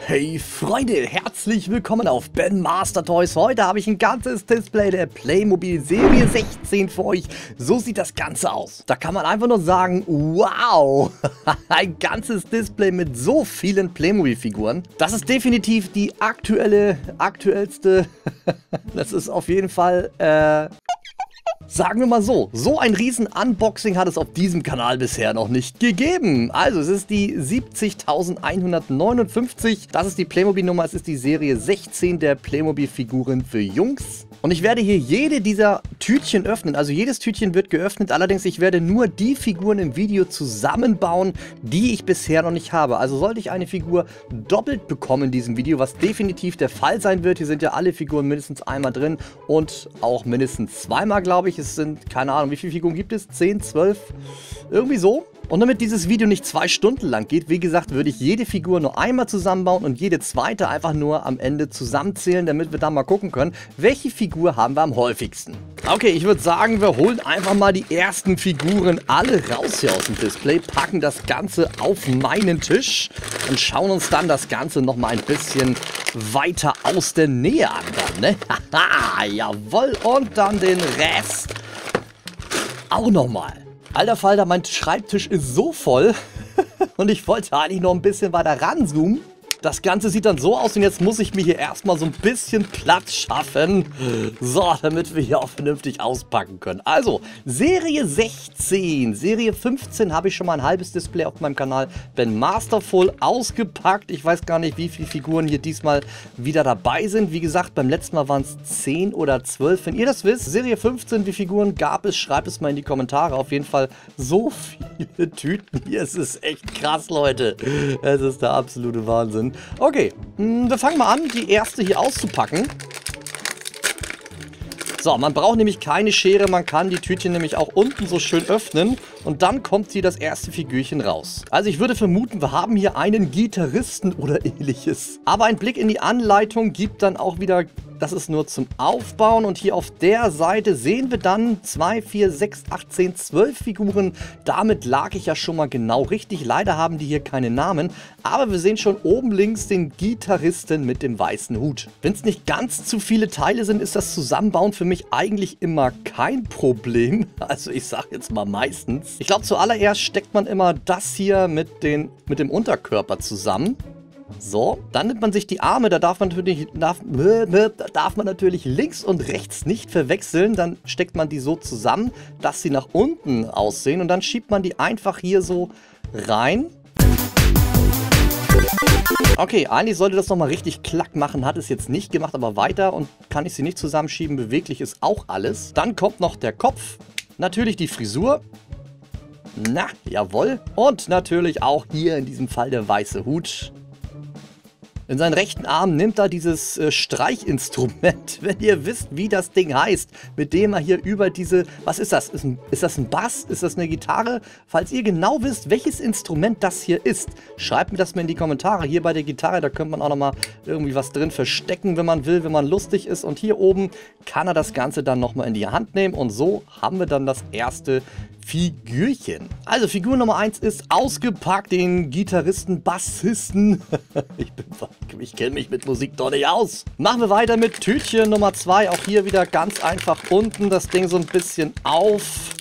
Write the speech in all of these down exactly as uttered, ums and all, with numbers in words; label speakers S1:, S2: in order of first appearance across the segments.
S1: Hey Freunde, herzlich willkommen auf Ben Master Toys. Heute habe ich ein ganzes Display der Playmobil Serie sechzehn für euch. So sieht das Ganze aus. Da kann man einfach nur sagen, wow, ein ganzes Display mit so vielen Playmobil-Figuren. Das ist definitiv die aktuelle, aktuellste, das ist auf jeden Fall, äh... sagen wir mal so, so ein riesen Unboxing hat es auf diesem Kanal bisher noch nicht gegeben. Also es ist die siebzigtausendeinhundertneunundfünfzig, das ist die Playmobil-Nummer, es ist die Serie sechzehn der Playmobil-Figuren für Jungs. Und ich werde hier jede dieser Tütchen öffnen, also jedes Tütchen wird geöffnet, allerdings ich werde nur die Figuren im Video zusammenbauen, die ich bisher noch nicht habe. Also sollte ich eine Figur doppelt bekommen in diesem Video, was definitiv der Fall sein wird, hier sind ja alle Figuren mindestens einmal drin und auch mindestens zweimal, glaube ich. Es sind, keine Ahnung, wie viele Figuren gibt es? zehn, zwölf? Irgendwie so. Und damit dieses Video nicht zwei Stunden lang geht, wie gesagt, würde ich jede Figur nur einmal zusammenbauen und jede zweite einfach nur am Ende zusammenzählen, damit wir dann mal gucken können, welche Figur haben wir am häufigsten. Okay, ich würde sagen, wir holen einfach mal die ersten Figuren alle raus hier aus dem Display, packen das Ganze auf meinen Tisch und schauen uns dann das Ganze nochmal ein bisschen weiter aus der Nähe an. Dann, ne? Haha, jawohl, und dann den Rest auch nochmal. Alter Falter, mein Schreibtisch ist so voll und ich wollte eigentlich noch ein bisschen weiter ranzoomen. Das Ganze sieht dann so aus und jetzt muss ich mir hier erstmal so ein bisschen Platz schaffen. So, damit wir hier auch vernünftig auspacken können. Also, Serie sechzehn, Serie fünfzehn habe ich schon mal ein halbes Display auf meinem Kanal Ben Masterful ausgepackt. Ich weiß gar nicht, wie viele Figuren hier diesmal wieder dabei sind. Wie gesagt, beim letzten Mal waren es zehn oder zwölf. Wenn ihr das wisst, Serie fünfzehn, wie Figuren gab es, schreibt es mal in die Kommentare. Auf jeden Fall so viele Tüten hier. Es ist echt krass, Leute. Es ist der absolute Wahnsinn. Okay, wir fangen mal an, die erste hier auszupacken. So, man braucht nämlich keine Schere, man kann die Tütchen nämlich auch unten so schön öffnen und dann kommt hier das erste Figürchen raus. Also ich würde vermuten, wir haben hier einen Gitarristen oder ähnliches. Aber ein Blick in die Anleitung gibt dann auch wieder, das ist nur zum Aufbauen und hier auf der Seite sehen wir dann zwei, vier, sechs, acht, zehn, zwölf Figuren. Damit lag ich ja schon mal genau richtig. Leider haben die hier keine Namen, aber wir sehen schon oben links den Gitarristen mit dem weißen Hut. Wenn es nicht ganz zu viele Teile sind, ist das Zusammenbauen für mich eigentlich immer kein Problem. Also ich sage jetzt mal meistens. Ich glaube, zuallererst steckt man immer das hier mit, den, mit dem Unterkörper zusammen. So, dann nimmt man sich die Arme, da darf man natürlich, darf, da darf man natürlich links und rechts nicht verwechseln. Dann steckt man die so zusammen, dass sie nach unten aussehen und dann schiebt man die einfach hier so rein. Okay, eigentlich sollte das nochmal richtig klack machen, hat es jetzt nicht gemacht, aber weiter und kann ich sie nicht zusammenschieben, beweglich ist auch alles. Dann kommt noch der Kopf, natürlich die Frisur. Na, jawohl. Und natürlich auch hier in diesem Fall der weiße Hut. In seinen rechten Arm nimmt er dieses äh, Streichinstrument, wenn ihr wisst, wie das Ding heißt, mit dem er hier über diese, was ist das? Ist, ein, ist das ein Bass? Ist das eine Gitarre? Falls ihr genau wisst, welches Instrument das hier ist, schreibt mir das mal in die Kommentare. Hier bei der Gitarre, da könnte man auch nochmal irgendwie was drin verstecken, wenn man will, wenn man lustig ist. Und hier oben kann er das Ganze dann nochmal in die Hand nehmen und so haben wir dann das erste Figürchen. Also Figur Nummer eins ist ausgepackt, den Gitarristen, Bassisten. ich bin, ich kenne mich mit Musik doch nicht aus. Machen wir weiter mit Tütchen Nummer zwei. Auch hier wieder ganz einfach unten das Ding so ein bisschen auf.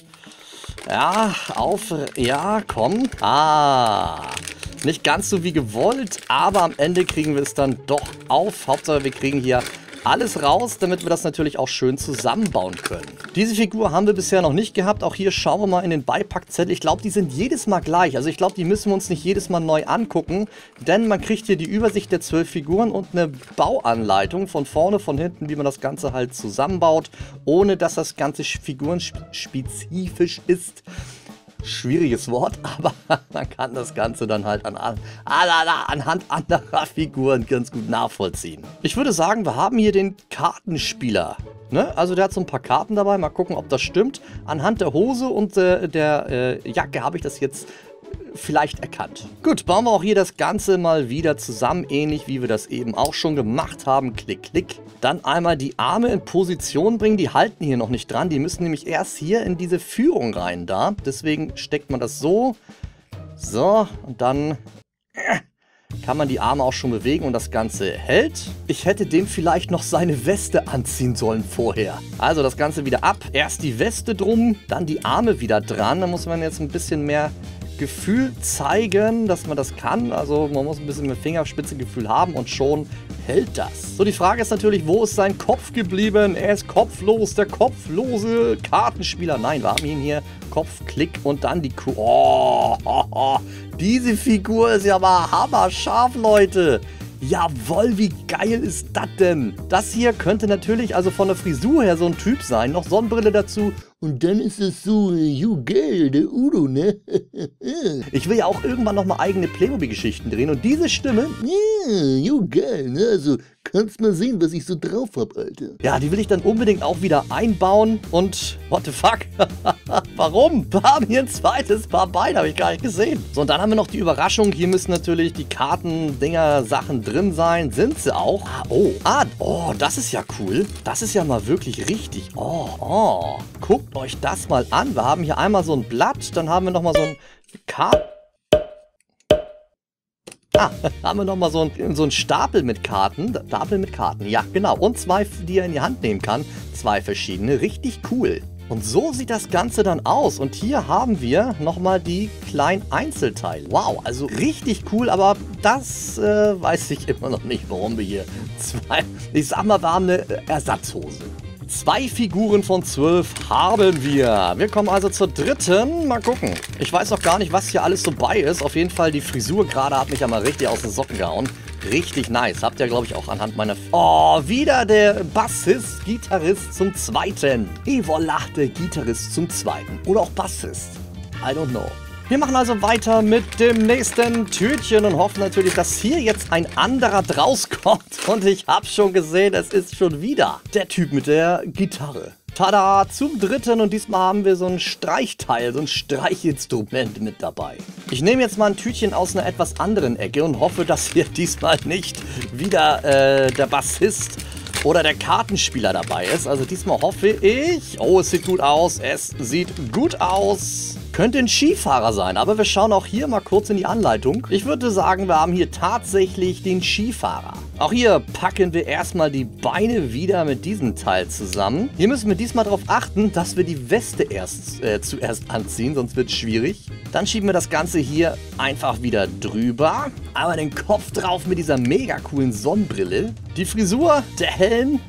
S1: Ja, auf. Ja, komm. Ah. Nicht ganz so wie gewollt, aber am Ende kriegen wir es dann doch auf. Hauptsache wir kriegen hier alles raus, damit wir das natürlich auch schön zusammenbauen können. Diese Figur haben wir bisher noch nicht gehabt. Auch hier schauen wir mal in den Beipackzettel. Ich glaube, die sind jedes Mal gleich. Also ich glaube, die müssen wir uns nicht jedes Mal neu angucken. Denn man kriegt hier die Übersicht der zwölf Figuren und eine Bauanleitung von vorne, von hinten, wie man das Ganze halt zusammenbaut, ohne dass das Ganze figurenspezifisch ist. Schwieriges Wort, aber man kann das Ganze dann halt an, an, anhand anderer Figuren ganz gut nachvollziehen. Ich würde sagen, wir haben hier den Kartenspieler. Ne? Also der hat so ein paar Karten dabei, mal gucken, ob das stimmt. Anhand der Hose und äh, der äh, Jacke habe ich das jetzt vielleicht erkannt. Gut, bauen wir auch hier das Ganze mal wieder zusammen, ähnlich wie wir das eben auch schon gemacht haben. Klick, klick. Dann einmal die Arme in Position bringen, die halten hier noch nicht dran. Die müssen nämlich erst hier in diese Führung rein da. Deswegen steckt man das so. So, und dann kann man die Arme auch schon bewegen und das Ganze hält. Ich hätte dem vielleicht noch seine Weste anziehen sollen vorher. Also das Ganze wieder ab. Erst die Weste drum, dann die Arme wieder dran. Da muss man jetzt ein bisschen mehr Gefühl zeigen, dass man das kann. Also man muss ein bisschen mehr Fingerspitzengefühl haben und schon hält das. So, die Frage ist natürlich, wo ist sein Kopf geblieben? Er ist kopflos, der kopflose Kartenspieler. Nein, wir haben ihn hier. Kopf, Klick und dann die Kuh. Oh, oh, oh. Diese Figur ist ja mal hammerscharf, Leute. Jawohl, wie geil ist das denn? Das hier könnte natürlich also von der Frisur her so ein Typ sein. Noch Sonnenbrille dazu. Und dann ist es so, you geil, der Udo, ne? Ich will ja auch irgendwann nochmal eigene Playmobil-Geschichten drehen. Und diese Stimme, yeah, you geil, ne? Also kannst mal sehen, was ich so drauf hab, Alter. Ja, die will ich dann unbedingt auch wieder einbauen. Und what the fuck? Warum? Wir haben hier ein zweites Paar Beine, habe ich gar nicht gesehen. So, und dann haben wir noch die Überraschung. Hier müssen natürlich die Karten, Dinger, Sachen drin sein. Sind sie auch? Ah, oh. Ah, oh, das ist ja cool. Das ist ja mal wirklich richtig. Oh, oh. Guckt euch das mal an. Wir haben hier einmal so ein Blatt, dann haben wir nochmal so ein Kart... Ah, haben wir nochmal so ein, so ein Stapel mit Karten. Stapel mit Karten, ja genau. Und zwei, die er in die Hand nehmen kann. Zwei verschiedene, richtig cool. Und so sieht das Ganze dann aus. Und hier haben wir nochmal die kleinen Einzelteile. Wow, also richtig cool, aber das äh, weiß ich immer noch nicht, warum wir hier zwei... Ich sag mal, wir haben eine Ersatzhose. Zwei Figuren von zwölf haben wir. Wir kommen also zur dritten. Mal gucken. Ich weiß noch gar nicht, was hier alles so bei ist. Auf jeden Fall, die Frisur gerade hat mich ja mal richtig aus den Socken gehauen. Richtig nice. Habt ihr, glaube ich, auch anhand meiner... Oh, wieder der Bassist, Gitarrist zum Zweiten. Et voilà, der Gitarrist zum Zweiten. Oder auch Bassist. I don't know. Wir machen also weiter mit dem nächsten Tütchen und hoffen natürlich, dass hier jetzt ein anderer draus kommt. Und ich habe schon gesehen, es ist schon wieder der Typ mit der Gitarre. Tada, zum dritten und diesmal haben wir so ein Streichteil, so ein Streichinstrument mit dabei. Ich nehme jetzt mal ein Tütchen aus einer etwas anderen Ecke und hoffe, dass hier diesmal nicht wieder äh, der Bassist oder der Kartenspieler dabei ist. Also diesmal hoffe ich... Oh, es sieht gut aus, es sieht gut aus. Könnte ein Skifahrer sein, aber wir schauen auch hier mal kurz in die Anleitung. Ich würde sagen, wir haben hier tatsächlich den Skifahrer. Auch hier packen wir erstmal die Beine wieder mit diesem Teil zusammen. Hier müssen wir diesmal darauf achten, dass wir die Weste erst äh, zuerst anziehen, sonst wird es schwierig. Dann schieben wir das Ganze hier einfach wieder drüber. Einmal den Kopf drauf mit dieser mega coolen Sonnenbrille. Die Frisur, der Helm.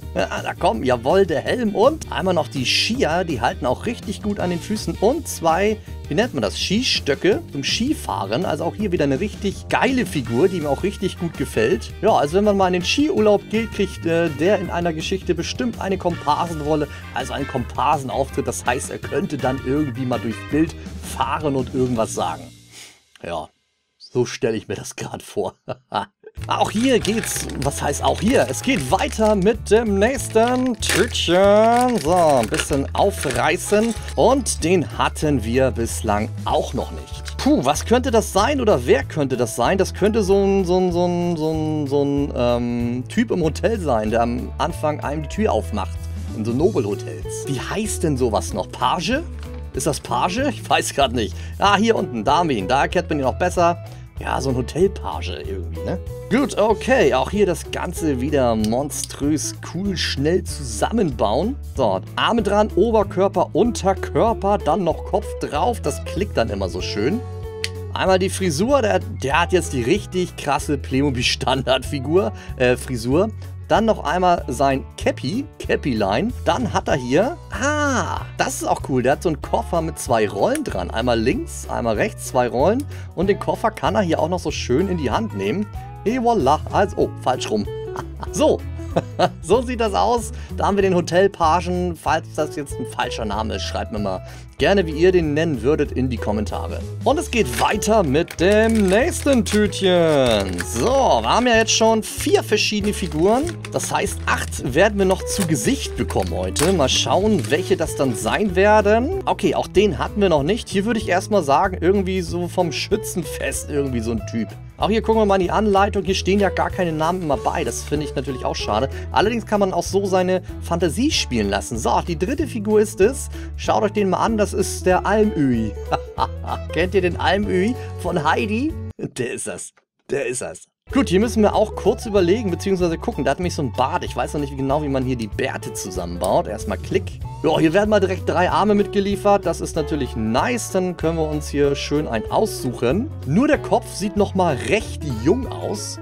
S1: Da kommt, jawohl, der Helm und einmal noch die Skier, die halten auch richtig gut an den Füßen und zwei, wie nennt man das, Skistöcke zum Skifahren, also auch hier wieder eine richtig geile Figur, die mir auch richtig gut gefällt. Ja, also wenn man mal in den Skiurlaub geht, kriegt äh, der in einer Geschichte bestimmt eine Komparsenrolle, also einen Komparsenauftritt, das heißt, er könnte dann irgendwie mal durchs Bild fahren und irgendwas sagen. Ja, so stelle ich mir das gerade vor. Auch hier geht's, was heißt auch hier? Es geht weiter mit dem nächsten Tütchen. So, ein bisschen aufreißen. Und den hatten wir bislang auch noch nicht. Puh, was könnte das sein oder wer könnte das sein? Das könnte so ein, so ein, so ein, so ein, so ein ähm, Typ im Hotel sein, der am Anfang einem die Tür aufmacht. In so Nobelhotels. Wie heißt denn sowas noch? Page? Ist das Page? Ich weiß gerade nicht. Ah, hier unten, da haben wir ihn. Da erkennt man ihn noch besser. Ja, so ein Hotelpage irgendwie, ne? Gut, okay. Auch hier das Ganze wieder monströs cool schnell zusammenbauen. So, Arme dran, Oberkörper, Unterkörper, dann noch Kopf drauf. Das klickt dann immer so schön. Einmal die Frisur, der, der hat jetzt die richtig krasse Playmobil-Standardfigur, äh, Frisur. Dann noch einmal sein Cappy, Cappy-Line. Dann hat er hier, ah, das ist auch cool, der hat so einen Koffer mit zwei Rollen dran. Einmal links, einmal rechts, zwei Rollen. Und den Koffer kann er hier auch noch so schön in die Hand nehmen. Et voilà, also, oh, falsch rum. So, so sieht das aus. Da haben wir den Hotelpagen. Falls das jetzt ein falscher Name ist, schreibt mir mal gerne, wie ihr den nennen würdet, in die Kommentare. Und es geht weiter mit dem nächsten Tütchen. So, wir haben ja jetzt schon vier verschiedene Figuren. Das heißt, acht werden wir noch zu Gesicht bekommen heute. Mal schauen, welche das dann sein werden. Okay, auch den hatten wir noch nicht. Hier würde ich erstmal sagen, irgendwie so vom Schützenfest irgendwie so ein Typ. Auch hier gucken wir mal in die Anleitung. Hier stehen ja gar keine Namen immer bei. Das finde ich natürlich auch schade. Allerdings kann man auch so seine Fantasie spielen lassen. So, die dritte Figur ist es. Schaut euch den mal an. Das ist der Almöhi. Kennt ihr den Almöhi von Heidi? Der ist das. Der ist das. Gut, hier müssen wir auch kurz überlegen, beziehungsweise gucken. Da hat nämlich so ein Bart. Ich weiß noch nicht genau, wie man hier die Bärte zusammenbaut. Erstmal Klick. Ja, hier werden mal direkt drei Arme mitgeliefert. Das ist natürlich nice. Dann können wir uns hier schön einen aussuchen. Nur der Kopf sieht nochmal recht jung aus.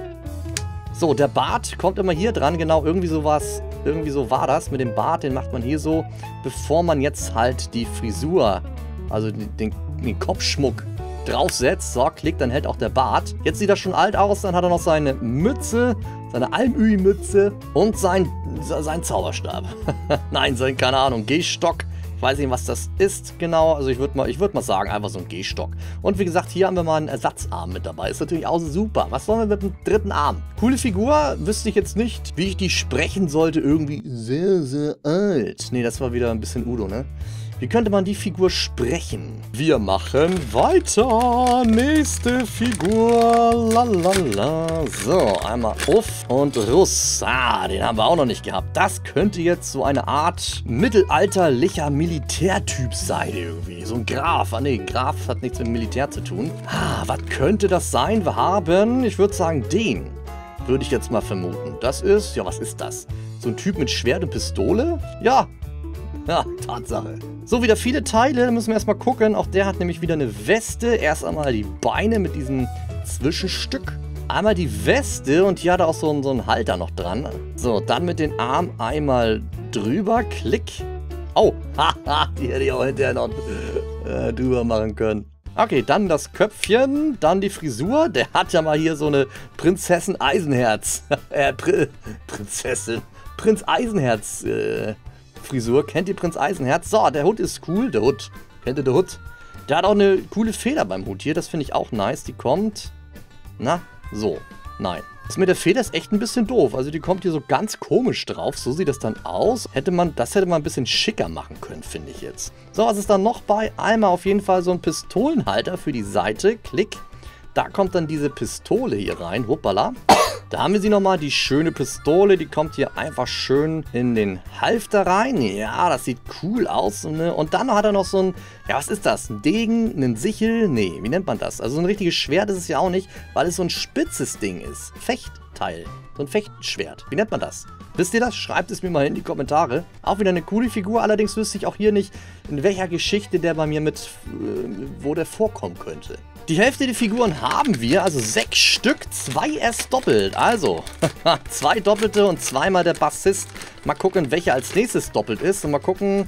S1: So, der Bart kommt immer hier dran. Genau, irgendwie sowas. Irgendwie so war das. Mit dem Bart, den macht man hier so, bevor man jetzt halt die Frisur, also den, den Kopfschmuck draufsetzt. So, klick, dann hält auch der Bart. Jetzt sieht er schon alt aus. Dann hat er noch seine Mütze, seine Almöhi-Mütze und sein, sein Zauberstab. Nein, sein, keine Ahnung, Gehstock. Ich weiß nicht, was das ist genau. Also ich würde mal, ich würd mal sagen, einfach so ein Gehstock. Und wie gesagt, hier haben wir mal einen Ersatzarm mit dabei. Ist natürlich auch super. Was wollen wir mit dem dritten Arm? Coole Figur. Wüsste ich jetzt nicht, wie ich die sprechen sollte. Irgendwie sehr, sehr alt. Nee, das war wieder ein bisschen Udo, ne? Wie könnte man die Figur sprechen? Wir machen weiter. Nächste Figur. Lalala. So, einmal Uff und Russ. Ah, den haben wir auch noch nicht gehabt. Das könnte jetzt so eine Art mittelalterlicher Militärtyp sein irgendwie. So ein Graf. Ah ne, Graf hat nichts mit Militär zu tun. Ah, was könnte das sein? Wir haben, ich würde sagen, den. Würde ich jetzt mal vermuten. Das ist, ja, was ist das? So ein Typ mit Schwert und Pistole? Ja. Ja, Tatsache. So, wieder viele Teile, da müssen wir erstmal gucken. Auch der hat nämlich wieder eine Weste. Erst einmal die Beine mit diesem Zwischenstück. Einmal die Weste und hier hat er auch so einen, so einen Halter noch dran. So, dann mit den Armen einmal drüber. Klick. Oh, haha, die hätte ich auch hinterher noch äh, drüber machen können. Okay, dann das Köpfchen, dann die Frisur. Der hat ja mal hier so eine Prinzessin Eisenherz. äh, Pri Prinzessin. Prinz Eisenherz, äh... Frisur. Kennt ihr Prinz Eisenherz? So, der Hut ist cool. Der Hut. Kennt ihr den Hut? Der hat auch eine coole Feder beim Hut hier. Das finde ich auch nice. Die kommt... Na, so. Nein. Das mit der Feder ist echt ein bisschen doof. Also die kommt hier so ganz komisch drauf. So sieht das dann aus. Hätte man, das hätte man ein bisschen schicker machen können, finde ich jetzt. So, was ist dann noch bei? Einmal auf jeden Fall so ein Pistolenhalter für die Seite. Klick. Da kommt dann diese Pistole hier rein. Hoppala. Da haben wir sie nochmal, die schöne Pistole, die kommt hier einfach schön in den Halfter rein. Ja, das sieht cool aus. Ne? Und dann hat er noch so ein, ja, was ist das? Ein Degen, ein Sichel? Nee, wie nennt man das? Also so ein richtiges Schwert ist es ja auch nicht, weil es so ein spitzes Ding ist. Fechtteil. So ein Fechtschwert. Wie nennt man das? Wisst ihr das? Schreibt es mir mal in die Kommentare. Auch wieder eine coole Figur, allerdings wüsste ich auch hier nicht, in welcher Geschichte der bei mir mit, äh, wo der vorkommen könnte. Die Hälfte der Figuren haben wir, also sechs Stück, zwei erst doppelt. Also, zwei doppelte und zweimal der Bassist. Mal gucken, welcher als nächstes doppelt ist. Und mal gucken,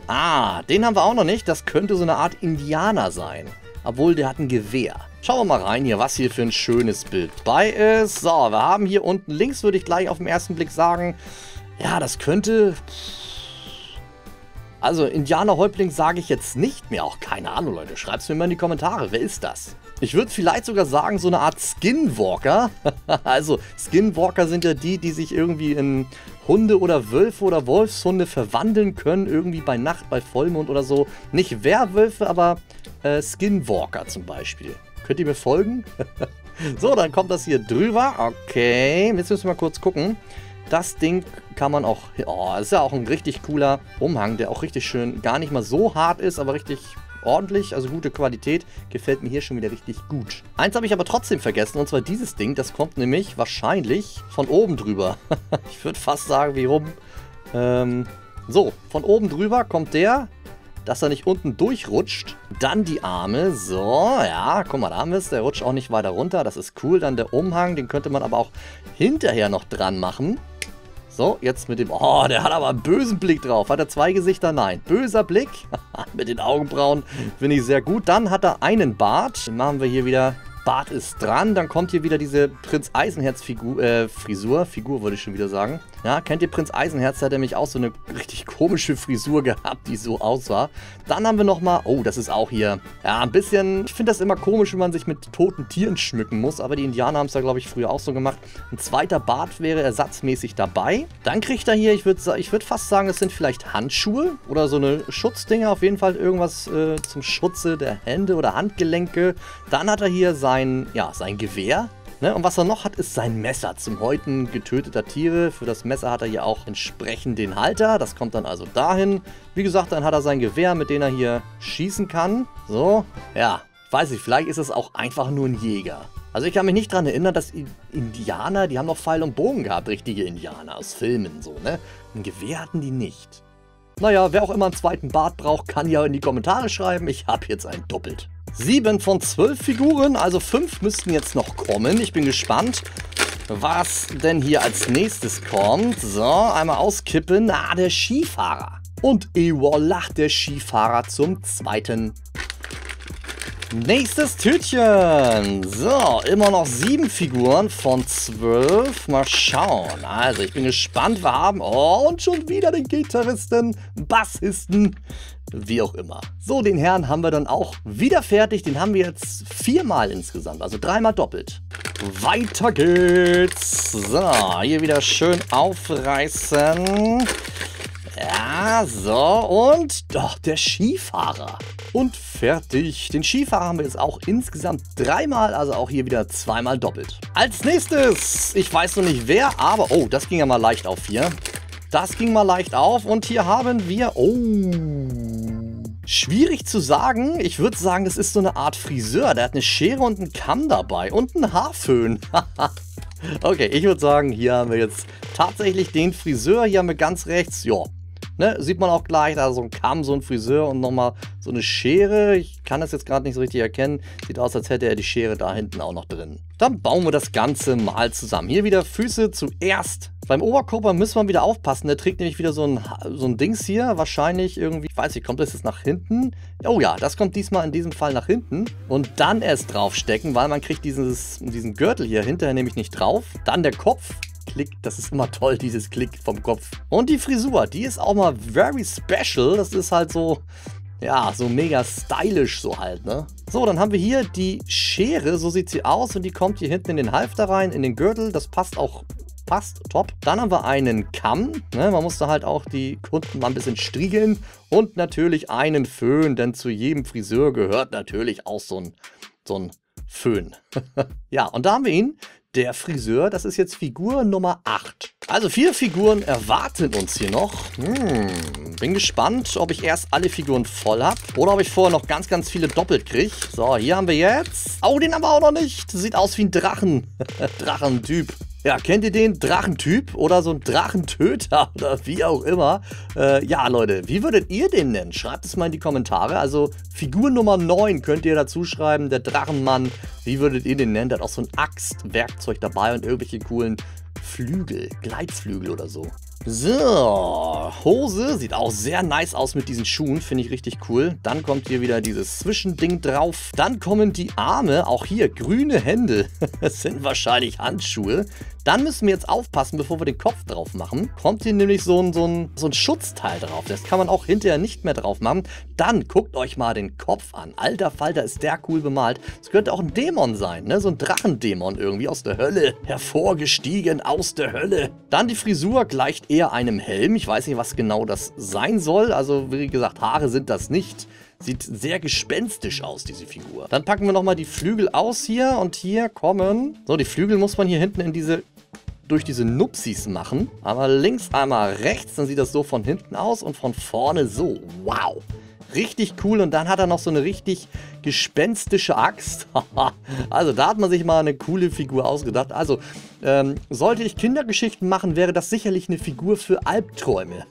S1: ah, den haben wir auch noch nicht. Das könnte so eine Art Indianer sein. Obwohl, der hat ein Gewehr. Schauen wir mal rein hier, was hier für ein schönes Bild bei ist. So, wir haben hier unten links, würde ich gleich auf den ersten Blick sagen, ja, das könnte... Also, Indianerhäuptling sage ich jetzt nicht mehr. Auch keine Ahnung, Leute. Schreibt es mir mal in die Kommentare. Wer ist das? Ich würde vielleicht sogar sagen, so eine Art Skinwalker. Also, Skinwalker sind ja die, die sich irgendwie in Hunde oder Wölfe oder Wolfshunde verwandeln können. Irgendwie bei Nacht, bei Vollmond oder so. Nicht Werwölfe, aber äh, Skinwalker zum Beispiel. Könnt ihr mir folgen? So, dann kommt das hier drüber. Okay, jetzt müssen wir mal kurz gucken. Das Ding kann man auch... Oh, ist ja auch ein richtig cooler Umhang, der auch richtig schön, gar nicht mal so hart ist, aber richtig ordentlich, also gute Qualität. Gefällt mir hier schon wieder richtig gut. Eins habe ich aber trotzdem vergessen, und zwar dieses Ding. Das kommt nämlich wahrscheinlich von oben drüber. Ich würde fast sagen, wie rum. Ähm, so, von oben drüber kommt der, dass er nicht unten durchrutscht. Dann die Arme. So, ja, guck mal, da haben wir es. Der rutscht auch nicht weiter runter. Das ist cool. Dann der Umhang, den könnte man aber auch hinterher noch dran machen. So, jetzt mit dem... Oh, der hat aber einen bösen Blick drauf. Hat er zwei Gesichter? Nein. Böser Blick. Mit den Augenbrauen finde ich sehr gut. Dann hat er einen Bart. Den machen wir hier wieder... Bart ist dran. Dann kommt hier wieder diese Prinz Eisenherz-Figur, äh, Frisur. Figur würde ich schon wieder sagen. Ja, kennt ihr Prinz Eisenherz? Der hat nämlich auch so eine richtig komische Frisur gehabt, die so aussah. Dann haben wir nochmal... Oh, das ist auch hier... Ja, ein bisschen... Ich finde das immer komisch, wenn man sich mit toten Tieren schmücken muss. Aber die Indianer haben es ja, glaube ich, früher auch so gemacht. Ein zweiter Bart wäre ersatzmäßig dabei. Dann kriegt er hier... Ich würde ich würd fast sagen, es sind vielleicht Handschuhe. Oder so eine Schutzdinger. Auf jeden Fall irgendwas äh, zum Schutze der Hände oder Handgelenke. Dann hat er hier sein... Ja, sein Gewehr. Ne? Und was er noch hat, ist sein Messer zum Häuten getöteter Tiere. Für das Messer hat er hier auch entsprechend den Halter. Das kommt dann also dahin. Wie gesagt, dann hat er sein Gewehr, mit dem er hier schießen kann. So, ja, weiß ich, vielleicht ist es auch einfach nur ein Jäger. Also ich kann mich nicht daran erinnern, dass Indianer, die haben noch Pfeil und Bogen gehabt, richtige Indianer aus Filmen so, ne? Ein Gewehr hatten die nicht. Naja, wer auch immer einen zweiten Bart braucht, kann ja in die Kommentare schreiben. Ich habe jetzt einen doppelt. Sieben von zwölf Figuren, also fünf müssten jetzt noch kommen. Ich bin gespannt, was denn hier als nächstes kommt. So, einmal auskippen. Ah, der Skifahrer. Und et voilà, der Skifahrer zum zweiten. Nächstes Tütchen. So, immer noch sieben Figuren von zwölf. Mal schauen. Also, ich bin gespannt. Wir haben... Oh, und schon wieder den Gitarristen, Bassisten, wie auch immer. So, den Herrn haben wir dann auch wieder fertig. Den haben wir jetzt viermal insgesamt, also dreimal doppelt. Weiter geht's. So, hier wieder schön aufreißen. Ja, so, und doch, der Skifahrer. Und fertig. Den Skifahrer haben wir jetzt auch insgesamt dreimal, also auch hier wieder zweimal doppelt. Als nächstes, ich weiß noch nicht wer, aber, oh, das ging ja mal leicht auf hier. Das ging mal leicht auf und hier haben wir, oh, schwierig zu sagen. Ich würde sagen, das ist so eine Art Friseur. Der hat eine Schere und einen Kamm dabei und einen Haarföhn. Okay, ich würde sagen, hier haben wir jetzt tatsächlich den Friseur. Hier haben wir ganz rechts, ja. Ne, sieht man auch gleich, da so ein Kamm, so ein Friseur und nochmal so eine Schere. Ich kann das jetzt gerade nicht so richtig erkennen. Sieht aus, als hätte er die Schere da hinten auch noch drin. Dann bauen wir das Ganze mal zusammen. Hier wieder Füße zuerst. Beim Oberkörper müssen wir wieder aufpassen. Der trägt nämlich wieder so ein, so ein Dings hier. Wahrscheinlich irgendwie, ich weiß nicht, kommt das jetzt nach hinten? Oh ja, das kommt diesmal in diesem Fall nach hinten. Und dann erst draufstecken, weil man kriegt dieses, diesen Gürtel hier hinterher nämlich nicht drauf. Dann der Kopf. Klick, das ist immer toll, dieses Klick vom Kopf. Und die Frisur, die ist auch mal very special. Das ist halt so, ja, so mega stylisch so halt, ne? So, dann haben wir hier die Schere, so sieht sie aus. Und die kommt hier hinten in den Halfter rein, in den Gürtel. Das passt auch, passt top. Dann haben wir einen Kamm, ne? Man muss da halt auch die Kunden mal ein bisschen striegeln. Und natürlich einen Föhn, denn zu jedem Friseur gehört natürlich auch so ein, so ein Föhn. Ja, und da haben wir ihn. Der Friseur, das ist jetzt Figur Nummer acht. Also vier Figuren erwarten uns hier noch. Hm, bin gespannt, ob ich erst alle Figuren voll habe oder ob ich vorher noch ganz, ganz viele doppelt kriege. So, hier haben wir jetzt... Oh, den haben wir auch noch nicht. Sieht aus wie ein Drachen. Drachentyp. Ja, kennt ihr den Drachentyp oder so ein Drachentöter oder wie auch immer? Äh, ja, Leute, wie würdet ihr den nennen? Schreibt es mal in die Kommentare. Also Figur Nummer neun könnt ihr dazu schreiben, der Drachenmann. Wie würdet ihr den nennen? Der hat auch so ein Axtwerkzeug dabei und irgendwelche coolen Flügel, Gleitflügel oder so. So, Hose sieht auch sehr nice aus mit diesen Schuhen, finde ich richtig cool. Dann kommt hier wieder dieses Zwischending drauf. Dann kommen die Arme, auch hier grüne Hände. Das sind wahrscheinlich Handschuhe. Dann müssen wir jetzt aufpassen, bevor wir den Kopf drauf machen. Kommt hier nämlich so ein, so ein, so ein Schutzteil drauf. Das kann man auch hinterher nicht mehr drauf machen. Dann guckt euch mal den Kopf an. Alter Falter, ist der cool bemalt. Es könnte auch ein Dämon sein, ne? So ein Drachendämon irgendwie aus der Hölle. Hervorgestiegen aus der Hölle. Dann die Frisur gleicht eher einem Helm. Ich weiß nicht, was genau das sein soll. Also wie gesagt, Haare sind das nicht. Sieht sehr gespenstisch aus, diese Figur. Dann packen wir nochmal die Flügel aus hier. Und hier kommen... So, die Flügel muss man hier hinten in diese... durch diese Nupsis machen. Einmal links, einmal rechts. Dann sieht das so von hinten aus und von vorne so. Wow. Richtig cool. Und dann hat er noch so eine richtig gespenstische Axt. Also da hat man sich mal eine coole Figur ausgedacht. Also ähm, sollte ich Kindergeschichten machen, wäre das sicherlich eine Figur für Albträume.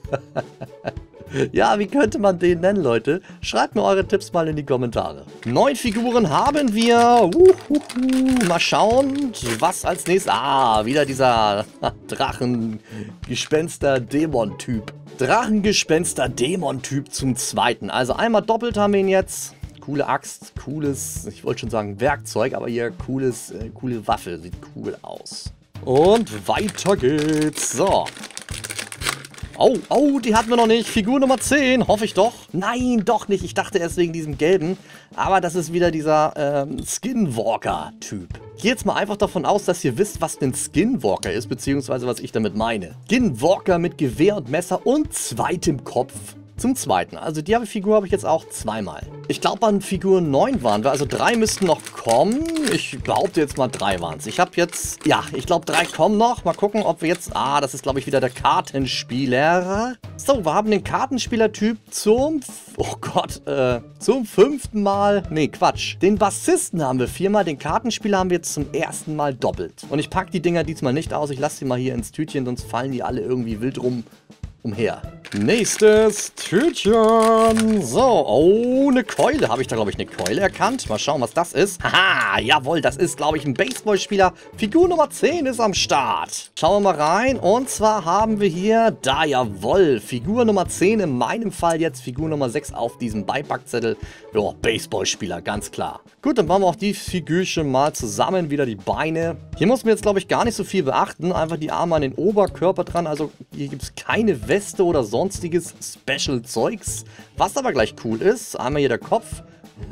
S1: Ja, wie könnte man den nennen, Leute? Schreibt mir eure Tipps mal in die Kommentare. Neun Figuren haben wir. Uhuhu. Mal schauen, was als nächstes... Ah, wieder dieser Drachengespenster-Dämon-Typ. Drachengespenster-Dämon-Typ zum zweiten. Also einmal doppelt haben wir ihn jetzt. Coole Axt, cooles, ich wollte schon sagen Werkzeug, aber hier cooles, äh, coole Waffe. Sieht cool aus. Und weiter geht's. So. Oh, oh, die hatten wir noch nicht. Figur Nummer zehn, hoffe ich doch. Nein, doch nicht. Ich dachte erst wegen diesem gelben. Aber das ist wieder dieser ähm, Skinwalker-Typ. Ich gehe jetzt mal einfach davon aus, dass ihr wisst, was ein Skinwalker ist, beziehungsweise was ich damit meine. Skinwalker mit Gewehr und Messer und zweitem Kopf. zum zweiten. Also die Figur habe ich jetzt auch zweimal. Ich glaube, an Figur neun waren wir. Also drei müssten noch kommen. Ich behaupte jetzt mal, drei waren es. Ich habe jetzt, ja, ich glaube, drei kommen noch. Mal gucken, ob wir jetzt, ah, das ist, glaube ich, wieder der Kartenspieler. So, wir haben den Kartenspielertyp zum, oh Gott, äh, zum fünften Mal. Nee, Quatsch. Den Bassisten haben wir viermal, den Kartenspieler haben wir jetzt zum ersten Mal doppelt. Und ich packe die Dinger diesmal nicht aus. Ich lasse sie mal hier ins Tütchen, sonst fallen die alle irgendwie wild rum umher. Nächstes Tütchen. So, oh, eine Keule. Habe ich da, glaube ich, eine Keule erkannt? Mal schauen, was das ist. Haha, jawohl, das ist, glaube ich, ein Baseballspieler. Figur Nummer zehn ist am Start. Schauen wir mal rein. Und zwar haben wir hier, da, jawohl, Figur Nummer zehn. In meinem Fall jetzt Figur Nummer sechs auf diesem Beipackzettel. Ja, Baseballspieler, ganz klar. Gut, dann machen wir auch die Figürchen mal zusammen. Wieder die Beine. Hier muss man jetzt, glaube ich, gar nicht so viel beachten. Einfach die Arme an den Oberkörper dran. Also hier gibt es keine Weste oder sonstiges Special-Zeugs. Was aber gleich cool ist, einmal hier der Kopf.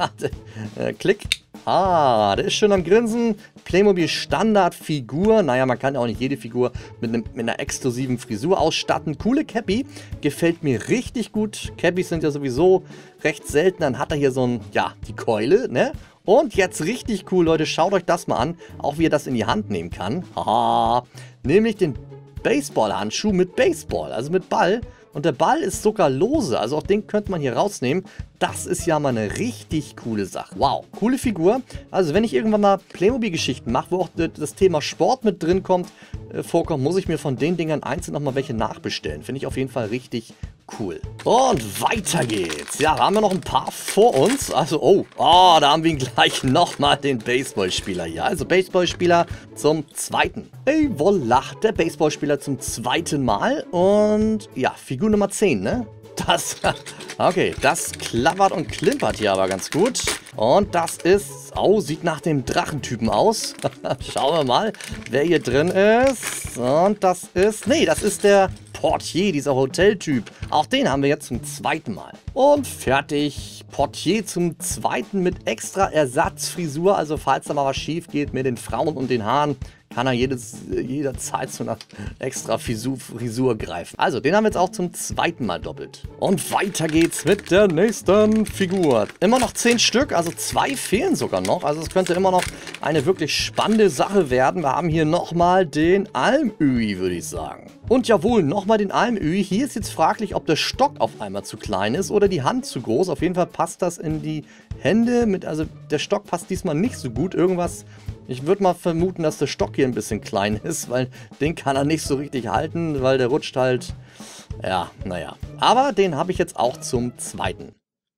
S1: äh, Klick. Ah, der ist schön am Grinsen. Playmobil Standardfigur. Naja, man kann ja auch nicht jede Figur mit, einem, mit einer exklusiven Frisur ausstatten. Coole Cappy. Gefällt mir richtig gut. Cappies sind ja sowieso recht selten. Dann hat er hier so ein, ja, die Keule, ne? Und jetzt richtig cool, Leute. Schaut euch das mal an. Auch wie er das in die Hand nehmen kann. Haha. Nämlich den Baseballhandschuh mit Baseball, also mit Ball. Und der Ball ist sogar lose, also auch den könnte man hier rausnehmen. Das ist ja mal eine richtig coole Sache. Wow, coole Figur. Also wenn ich irgendwann mal Playmobil-Geschichten mache, wo auch das Thema Sport mit drin kommt, äh, vorkommt, muss ich mir von den Dingern einzeln nochmal welche nachbestellen. Finde ich auf jeden Fall richtig cool. Und weiter geht's. Ja, da haben wir noch ein paar vor uns. Also, oh, oh da haben wir gleich nochmal den Baseballspieler hier. Also Baseballspieler zum zweiten. Hey, voila, der Baseballspieler zum zweiten Mal. Und ja, Figur Nummer zehn, ne? Das, okay, das klappert und klimpert hier aber ganz gut. Und das ist, oh, sieht nach dem Drachentypen aus. Schauen wir mal, wer hier drin ist. Und das ist, nee, das ist der Portier, dieser Hoteltyp. Auch den haben wir jetzt zum zweiten Mal. Und fertig. Portier zum zweiten mit extra Ersatzfrisur. Also falls da mal was schief geht mit den Frauen und den Haaren, kann er jedes, jederzeit zu einer extra Frisur, Frisur greifen. Also, den haben wir jetzt auch zum zweiten Mal doppelt. Und weiter geht's mit der nächsten Figur. Immer noch zehn Stück, also zwei fehlen sogar noch. Also es könnte immer noch eine wirklich spannende Sache werden. Wir haben hier nochmal den Almöhi, würde ich sagen. Und jawohl, nochmal den Almöhi. Hier ist jetzt fraglich, ob der Stock auf einmal zu klein ist oder die Hand zu groß. Auf jeden Fall passt das in die Hände. Mit, also der Stock passt diesmal nicht so gut. Irgendwas... Ich würde mal vermuten, dass der Stock hier ein bisschen klein ist, weil den kann er nicht so richtig halten, weil der rutscht halt, ja, naja. Aber den habe ich jetzt auch zum zweiten.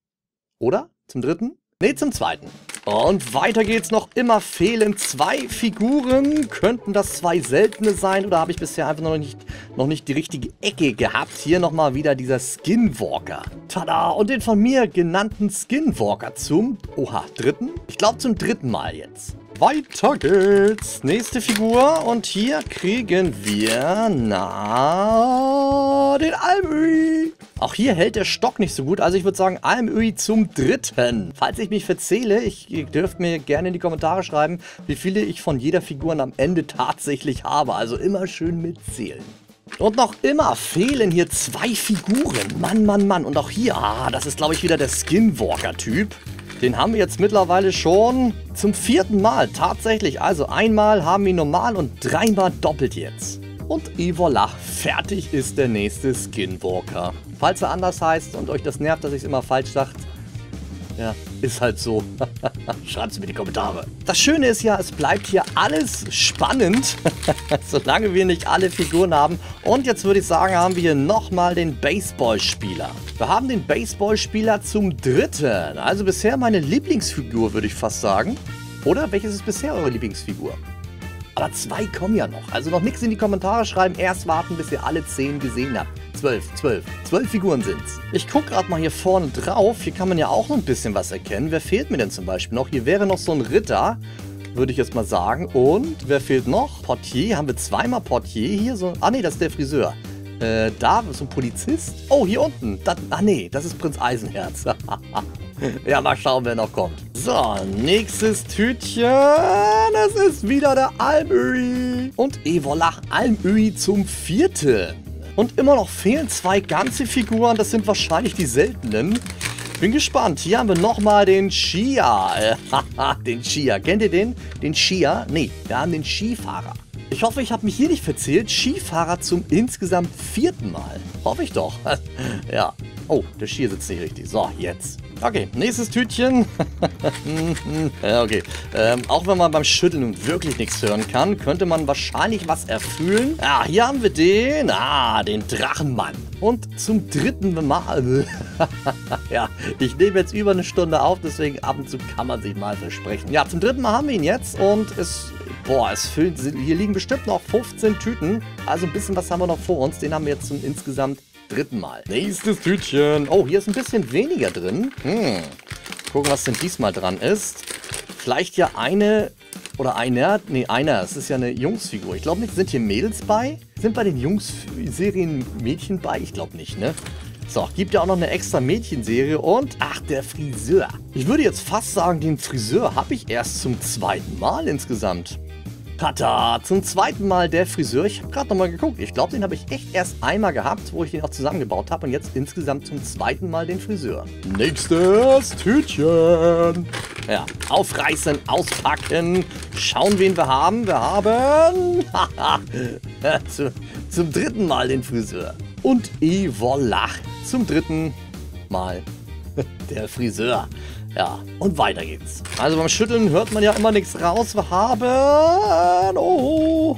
S1: Oder? Zum dritten? Ne, zum zweiten. Und weiter geht's noch. Immer fehlen zwei Figuren. Könnten das zwei seltene sein oder habe ich bisher einfach noch nicht, noch nicht die richtige Ecke gehabt? Hier nochmal wieder dieser Skinwalker. Tada! Und den von mir genannten Skinwalker zum, oha, dritten? Ich glaube zum dritten Mal jetzt. Weiter geht's. Nächste Figur. Und hier kriegen wir, na, den Almöhi. Auch hier hält der Stock nicht so gut. Also ich würde sagen, Almöhi zum dritten. Falls ich mich verzähle, ich, ihr dürft mir gerne in die Kommentare schreiben, wie viele ich von jeder Figur am Ende tatsächlich habe. Also immer schön mitzählen. Und noch immer fehlen hier zwei Figuren. Mann, Mann, Mann. Und auch hier, ah, das ist glaube ich wieder der Skinwalker-Typ. Den haben wir jetzt mittlerweile schon zum vierten Mal tatsächlich. Also einmal haben wir ihn normal und dreimal doppelt jetzt. Und et voilà, fertig ist der nächste Skinwalker. Falls er anders heißt und euch das nervt, dass ich es immer falsch sage, ja, ist halt so. Schreibt es mir in die Kommentare. Das Schöne ist ja, es bleibt hier alles spannend, solange wir nicht alle Figuren haben. Und jetzt würde ich sagen, haben wir hier nochmal den Baseballspieler. Wir haben den Baseballspieler zum dritten. Also bisher meine Lieblingsfigur, würde ich fast sagen. Oder welches ist bisher eure Lieblingsfigur? Aber zwei kommen ja noch. Also noch nichts in die Kommentare schreiben. Erst warten, bis ihr alle zehn gesehen habt. Zwölf, zwölf. Zwölf Figuren sind's. Ich gucke gerade mal hier vorne drauf. Hier kann man ja auch noch ein bisschen was erkennen. Wer fehlt mir denn zum Beispiel noch? Hier wäre noch so ein Ritter, würde ich jetzt mal sagen. Und wer fehlt noch? Portier. Haben wir zweimal Portier hier? So, ah nee, das ist der Friseur. Äh, da ist so ein Polizist. Oh, hier unten. Das, ah nee, das ist Prinz Eisenherz. Ja, mal schauen, wer noch kommt. So, nächstes Tütchen. Das ist wieder der Almöhi. Und et voilà, Almöhi zum vierten. Und immer noch fehlen zwei ganze Figuren. Das sind wahrscheinlich die seltenen. Bin gespannt. Hier haben wir nochmal den Chia. Haha, den Chia. Kennt ihr den? Den Chia? Nee, wir haben den Skifahrer. Ich hoffe, ich habe mich hier nicht verzählt. Skifahrer zum insgesamt vierten Mal. Hoffe ich doch. Ja. Oh, der Skier sitzt nicht richtig. So, jetzt. Okay, nächstes Tütchen. Ja, okay. Ähm, auch wenn man beim Schütteln wirklich nichts hören kann, könnte man wahrscheinlich was erfüllen. Ja, hier haben wir den. Ah, den Drachenmann. Und zum dritten Mal. Ja, ich nehme jetzt über eine Stunde auf, deswegen ab und zu kann man sich mal versprechen. Ja, zum dritten Mal haben wir ihn jetzt und es... Boah, es füllt, hier liegen bestimmt noch fünfzehn Tüten. Also ein bisschen was haben wir noch vor uns. Den haben wir jetzt zum insgesamt dritten Mal. Nächstes Tütchen. Oh, hier ist ein bisschen weniger drin. Hm. Gucken, was denn diesmal dran ist. Vielleicht ja eine oder einer. Nee, einer. Es ist ja eine Jungsfigur. Ich glaube nicht. Sind hier Mädels bei? Sind bei den Jungs-Serien Mädchen bei? Ich glaube nicht, ne? So, gibt ja auch noch eine extra Mädchenserie und, ach, der Friseur. Ich würde jetzt fast sagen, den Friseur habe ich erst zum zweiten Mal insgesamt. Tata, zum zweiten Mal der Friseur. Ich habe gerade nochmal geguckt. Ich glaube, den habe ich echt erst einmal gehabt, wo ich den auch zusammengebaut habe. Und jetzt insgesamt zum zweiten Mal den Friseur. Nächstes Tütchen. Ja, aufreißen, auspacken. Schauen, wen wir haben. Wir haben zu, zum dritten Mal den Friseur. Und et voilà, zum dritten Mal der Friseur. Ja, und weiter geht's. Also beim Schütteln hört man ja immer nichts raus. Wir haben... Oh,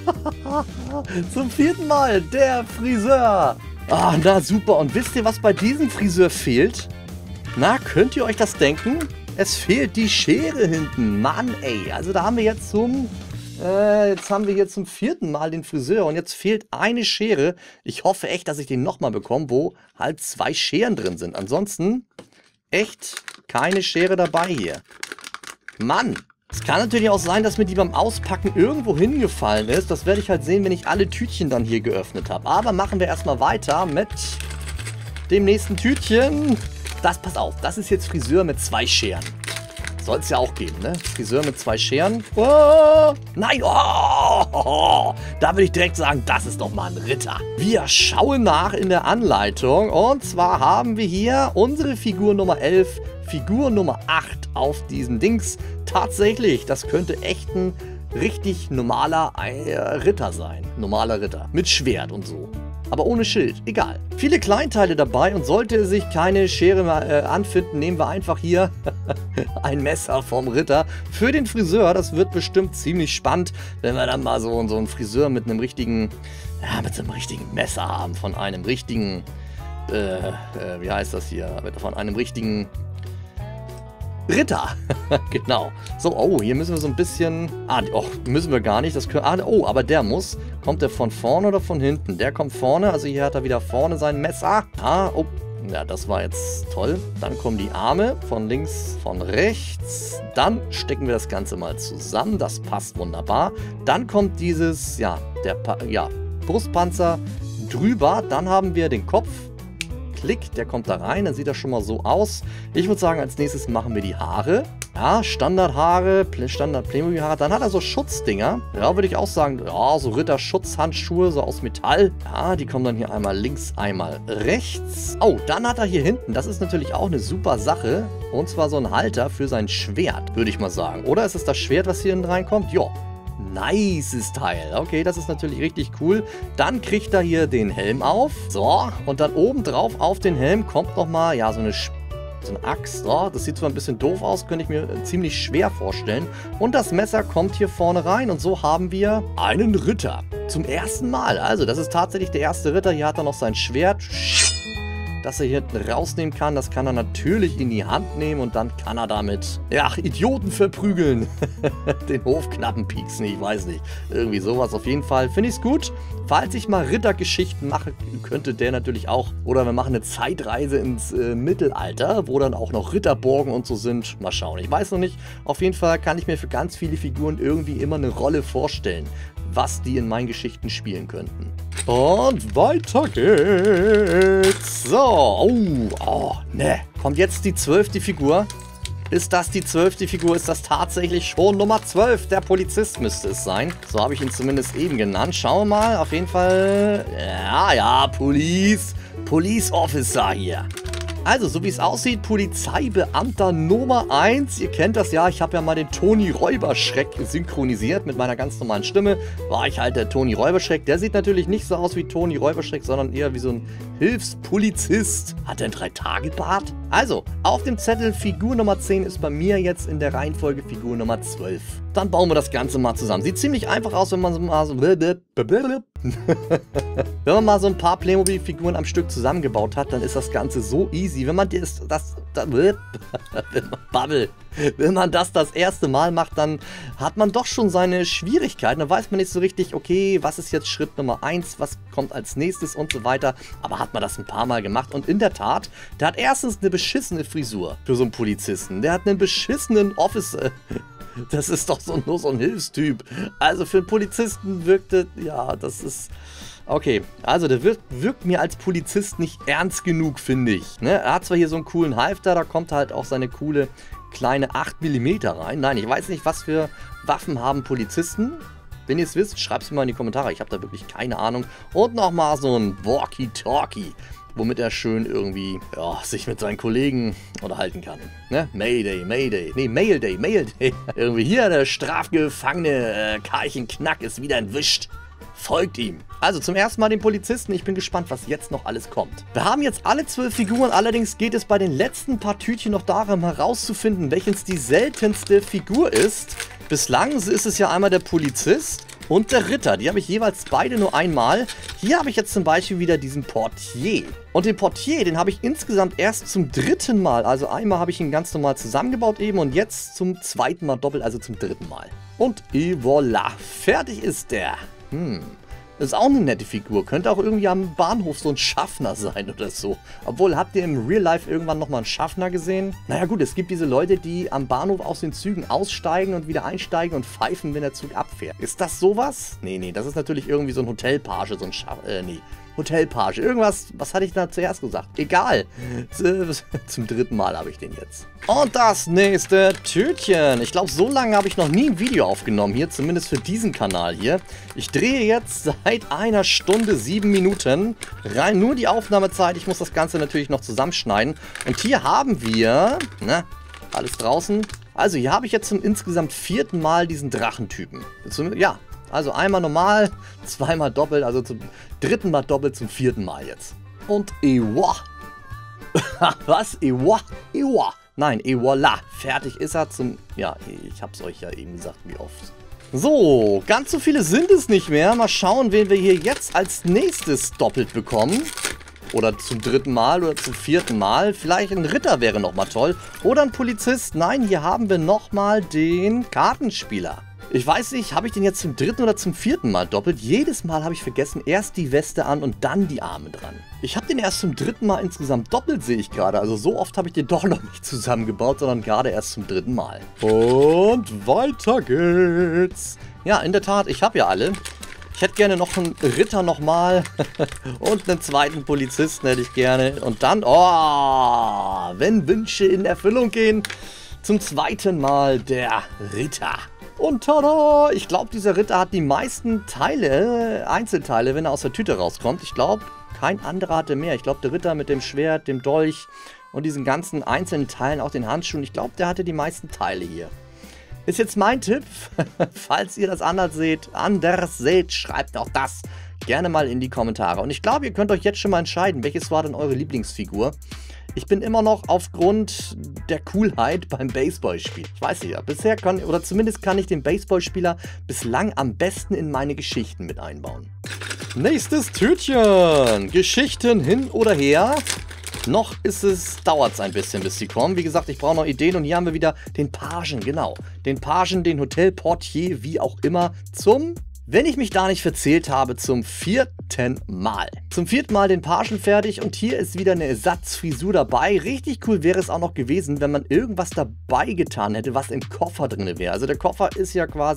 S1: zum vierten Mal der Friseur. Ah, na super. Und wisst ihr, was bei diesem Friseur fehlt? Na, könnt ihr euch das denken? Es fehlt die Schere hinten. Mann, ey. Also da haben wir jetzt zum... Äh, jetzt haben wir hier zum vierten Mal den Friseur und jetzt fehlt eine Schere. Ich hoffe echt, dass ich den nochmal bekomme, wo halt zwei Scheren drin sind. Ansonsten echt keine Schere dabei hier. Mann! Es kann natürlich auch sein, dass mir die beim Auspacken irgendwo hingefallen ist. Das werde ich halt sehen, wenn ich alle Tütchen dann hier geöffnet habe. Aber machen wir erstmal weiter mit dem nächsten Tütchen. Das, pass auf, das ist jetzt Friseur mit zwei Scheren. Soll es ja auch geben, ne? Friseur mit zwei Scheren. Oh, nein! Oh, da würde ich direkt sagen, das ist doch mal ein Ritter. Wir schauen nach in der Anleitung. Und zwar haben wir hier unsere Figur Nummer elf, Figur Nummer acht auf diesem Dings. Tatsächlich, das könnte echt ein richtig normaler äh, Ritter sein. Normaler Ritter. Mit Schwert und so. Aber ohne Schild. Egal. Viele Kleinteile dabei und sollte sich keine Schere mehr äh, anfinden, nehmen wir einfach hier ein Messer vom Ritter für den Friseur. Das wird bestimmt ziemlich spannend, wenn wir dann mal so, so einen Friseur mit einem richtigen, ja, mit so einem richtigen Messer haben. Von einem richtigen, äh, äh, wie heißt das hier? Von einem richtigen Ritter. Genau. So, oh, hier müssen wir so ein bisschen... Ah, oh, müssen wir gar nicht. Das können, ah, oh, aber der muss. Kommt der von vorne oder von hinten? Der kommt vorne. Also hier hat er wieder vorne sein Messer. Ah, oh. Ja, das war jetzt toll. Dann kommen die Arme von links, von rechts. Dann stecken wir das Ganze mal zusammen. Das passt wunderbar. Dann kommt dieses, ja, der pa ja, Brustpanzer drüber. Dann haben wir den Kopf. Klick, der kommt da rein, dann sieht das schon mal so aus. Ich würde sagen, als nächstes machen wir die Haare. Ja, Standardhaare, Standard Playmobil-Haare. Dann hat er so Schutzdinger. Ja, würde ich auch sagen, ja, so Ritter-Schutzhandschuhe, so aus Metall. Ja, die kommen dann hier einmal links, einmal rechts. Oh, dann hat er hier hinten, das ist natürlich auch eine super Sache. Und zwar so ein Halter für sein Schwert, würde ich mal sagen. Oder ist es das Schwert, was hier hinten reinkommt? Ja. Nices Teil. Okay, das ist natürlich richtig cool. Dann kriegt er hier den Helm auf. So, und dann oben drauf auf den Helm kommt nochmal, ja, so eine, so eine Axt. So, das sieht zwar ein bisschen doof aus, könnte ich mir ziemlich schwer vorstellen. Und das Messer kommt hier vorne rein und so haben wir einen Ritter. Zum ersten Mal. Also, das ist tatsächlich der erste Ritter. Hier hat er noch sein Schwert, das er hier hinten rausnehmen kann. Das kann er natürlich in die Hand nehmen und dann kann er damit, ja, Idioten verprügeln. Den Hofknappen pieksen, ich weiß nicht. Irgendwie sowas auf jeden Fall. Finde ich es gut. Falls ich mal Rittergeschichten mache, könnte der natürlich auch, oder wir machen eine Zeitreise ins äh, Mittelalter, wo dann auch noch Ritterburgen und so sind. Mal schauen, ich weiß noch nicht. Auf jeden Fall kann ich mir für ganz viele Figuren irgendwie immer eine Rolle vorstellen, was die in meinen Geschichten spielen könnten. Und weiter geht's. So, oh, oh, ne. Kommt jetzt die zwölfte Figur. Ist das die zwölfte Figur? Ist das tatsächlich schon Nummer zwölf? Der Polizist müsste es sein. So habe ich ihn zumindest eben genannt. Schauen wir mal. Auf jeden Fall. Ja, ja, Police. Police Officer hier. Also, so wie es aussieht, Polizeibeamter Nummer eins. Ihr kennt das ja, ich habe ja mal den Toni Räuberschreck synchronisiert mit meiner ganz normalen Stimme. War ich halt der Toni Räuberschreck. Der sieht natürlich nicht so aus wie Toni Räuberschreck, sondern eher wie so ein Hilfspolizist. Hat er einen Drei-Tage-Bart? Also, auf dem Zettel Figur Nummer zehn ist bei mir jetzt in der Reihenfolge Figur Nummer zwölf. Dann bauen wir das Ganze mal zusammen. Sieht ziemlich einfach aus, wenn man so mal so... wenn man mal so ein paar Playmobil-Figuren am Stück zusammengebaut hat, dann ist das Ganze so easy. Wenn man das, das, das Bubble, wenn man das das erste Mal macht, dann hat man doch schon seine Schwierigkeiten. Dann weiß man nicht so richtig, okay, was ist jetzt Schritt Nummer eins, was kommt als nächstes und so weiter. Aber hat man das ein paar Mal gemacht und in der Tat, der hat erstens eine beschissene Frisur für so einen Polizisten. Der hat einen beschissenen Officer. Das ist doch so, nur so ein Hilfstyp. Also für einen Polizisten wirkte, ja, das ist... Okay, also der wirkt, wirkt mir als Polizist nicht ernst genug, finde ich. Ne? Er hat zwar hier so einen coolen Halfter, da kommt halt auch seine coole kleine acht Millimeter rein. Nein, ich weiß nicht, was für Waffen haben Polizisten. Wenn ihr es wisst, schreibt es mir mal in die Kommentare. Ich habe da wirklich keine Ahnung. Und nochmal so ein Walkie-Talkie, womit er schön irgendwie, ja, sich mit seinen Kollegen unterhalten kann. Ne? Mayday, Mayday. Nee, Mail Day, Mail Day. Irgendwie hier, der strafgefangene äh, Karlchen Knack ist wieder entwischt. Folgt ihm. Also zum ersten Mal den Polizisten. Ich bin gespannt, was jetzt noch alles kommt. Wir haben jetzt alle zwölf Figuren. Allerdings geht es bei den letzten paar Tütchen noch darum herauszufinden, welches die seltenste Figur ist. Bislang ist es ja einmal der Polizist und der Ritter. Die habe ich jeweils beide nur einmal. Hier habe ich jetzt zum Beispiel wieder diesen Portier. Und den Portier, den habe ich insgesamt erst zum dritten Mal. Also einmal habe ich ihn ganz normal zusammengebaut eben und jetzt zum zweiten Mal doppelt, also zum dritten Mal. Und et voilà, fertig ist der. Hm, das ist auch eine nette Figur. Könnte auch irgendwie am Bahnhof so ein Schaffner sein oder so. Obwohl, habt ihr im Real Life irgendwann nochmal einen Schaffner gesehen? Naja gut, es gibt diese Leute, die am Bahnhof aus den Zügen aussteigen und wieder einsteigen und pfeifen, wenn der Zug abfährt. Ist das sowas? Nee, nee, das ist natürlich irgendwie so ein Hotelpage, so ein Schaffner, äh, nee. Hotelpage. Irgendwas, was hatte ich da zuerst gesagt? Egal. Zum dritten Mal habe ich den jetzt. Und das nächste Tütchen. Ich glaube, so lange habe ich noch nie ein Video aufgenommen hier, zumindest für diesen Kanal hier. Ich drehe jetzt seit einer Stunde sieben Minuten rein nur die Aufnahmezeit. Ich muss das Ganze natürlich noch zusammenschneiden. Und hier haben wir, ne, alles draußen. Also hier habe ich jetzt zum insgesamt vierten Mal diesen Drachentypen. Ja. Also einmal normal, zweimal doppelt, also zum dritten Mal doppelt, zum vierten Mal jetzt. Und ewa. Was? Ewa? Ewa. Nein, ewala. Fertig ist er zum... Ja, ich hab's euch ja eben gesagt, wie oft. So, ganz so viele sind es nicht mehr. Mal schauen, wen wir hier jetzt als nächstes doppelt bekommen. Oder zum dritten Mal oder zum vierten Mal. Vielleicht ein Ritter wäre nochmal toll. Oder ein Polizist. Nein, hier haben wir nochmal den Kartenspieler. Ich weiß nicht, habe ich den jetzt zum dritten oder zum vierten Mal doppelt? Jedes Mal habe ich vergessen, erst die Weste an und dann die Arme dran. Ich habe den erst zum dritten Mal insgesamt doppelt, sehe ich gerade. Also so oft habe ich den doch noch nicht zusammengebaut, sondern gerade erst zum dritten Mal. Und weiter geht's. Ja, in der Tat, ich habe ja alle. Ich hätte gerne noch einen Ritter nochmal und einen zweiten Polizisten hätte ich gerne. Und dann, oh, wenn Wünsche in Erfüllung gehen, zum zweiten Mal der Ritter. Und tada! Ich glaube, dieser Ritter hat die meisten Teile, Einzelteile, wenn er aus der Tüte rauskommt. Ich glaube, kein anderer hatte mehr. Ich glaube, der Ritter mit dem Schwert, dem Dolch und diesen ganzen einzelnen Teilen, auch den Handschuhen. Ich glaube, der hatte die meisten Teile hier. Ist jetzt mein Tipp. Falls ihr das anders seht, anders seht, schreibt auch das gerne mal in die Kommentare. Und ich glaube, ihr könnt euch jetzt schon mal entscheiden, welches war denn eure Lieblingsfigur. Ich bin immer noch aufgrund der Coolheit beim Baseballspiel. Ich weiß nicht, ja, bisher kann, oder zumindest kann ich den Baseballspieler bislang am besten in meine Geschichten mit einbauen. Nächstes Tütchen. Geschichten hin oder her. Noch ist es, dauert es ein bisschen, bis sie kommen. Wie gesagt, ich brauche noch Ideen und hier haben wir wieder den Pagen, genau. Den Pagen, den Hotelportier, wie auch immer, zum... Wenn ich mich da nicht verzählt habe, zum vierten Mal. Zum vierten Mal den Pagen fertig und hier ist wieder eine Ersatzfrisur dabei. Richtig cool wäre es auch noch gewesen, wenn man irgendwas dabei getan hätte, was im Koffer drin wäre. Also der Koffer ist ja quasi